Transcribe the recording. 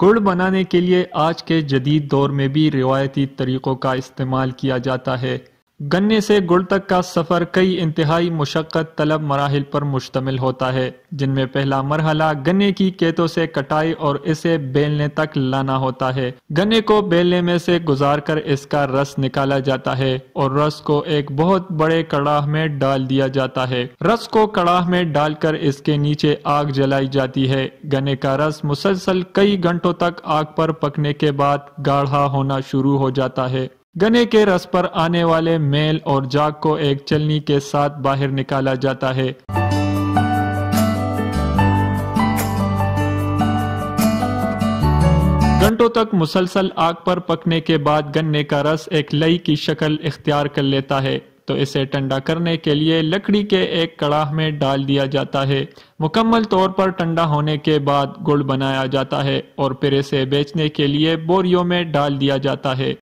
گڑ بنانے کے لیے آج کے جدید دور میں بھی روایتی طریقوں کا استعمال کیا جاتا ہے۔ گنے سے گڑ تک کا سفر کئی انتہائی مشقت طلب مراحل پر مشتمل ہوتا ہے، جن میں پہلا مرحلہ گنے کی کیتوں سے کٹائی اور اسے بیلنے تک لانا ہوتا ہے۔ گنے کو بیلنے میں سے گزار کر اس کا رس نکالا جاتا ہے اور رس کو ایک بہت بڑے کڑاہ میں ڈال دیا جاتا ہے۔ رس کو کڑاہ میں ڈال کر اس کے نیچے آگ جلائی جاتی ہے۔ گنے کا رس مسلسل کئی گھنٹوں تک آگ پر پکنے کے بعد گاڑھا ہونا شروع ہو جاتا ہے۔ گنے کے رس پر آنے والے میل اور جاگ کو ایک چلنی کے ساتھ باہر نکالا جاتا ہے۔ گھنٹوں تک مسلسل آگ پر پکنے کے بعد گنے کا رس ایک لئی کی شکل اختیار کر لیتا ہے، تو اسے ٹھنڈا کرنے کے لیے لکڑی کے ایک کڑاہ میں ڈال دیا جاتا ہے۔ مکمل طور پر ٹھنڈا ہونے کے بعد گڑ بنایا جاتا ہے اور پھر اسے بیچنے کے لیے بوریوں میں ڈال دیا جاتا ہے۔